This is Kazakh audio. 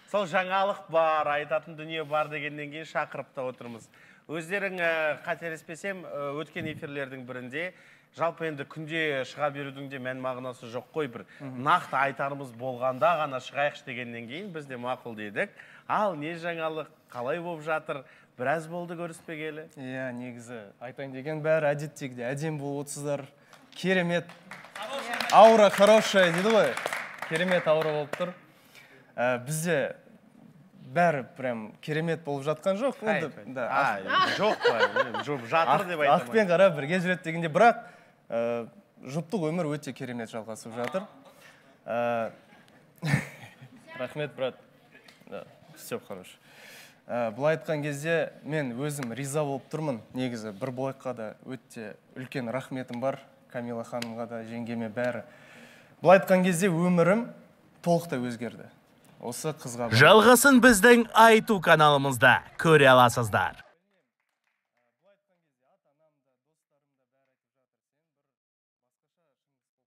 сол жаңалық бар, айтатын дүние бар дегеннен кейін шақырып та отырмыз. Өздерің қателеспесем, өткен эфирлердің бірінде жалпы енді күнде шыға берудің де мән мағынасы жоқ қой, бір нақты айтарымыз болғанда ғана шығайықшы дегеннен кейін біз де мақұл дедік. Ал не жаңалық, қалай болып жатыр? Біраз болды көріспегелі. Иә, негізі айтайын деген бәрі әдеттегідей әдем болып отырсыздар. Керемет. Аура хорошая дейді ғой. Керемет аура болып тұр. Бізде бәрі прям керемет болып жатқан жоқ. Жоқ қой, жатыр деп айтамын. Ақпен қара бірге жүреді дегенде, бірақ жұптық өмір өте керемет жалғасып жатыр. Рахмет, брат. Все хорошо. Бұл айтқан кезде мен өзім риза болып тұрмын. Негізі бір бойыққа да өте үлкен рахметім бар. Камила ханымға да, жеңгеме бәрі. Бұл айтқан кезде өмірім толықтай өзгерді. Осы қызға... Жалғасын біздің айту каналымызда көре аласыздар.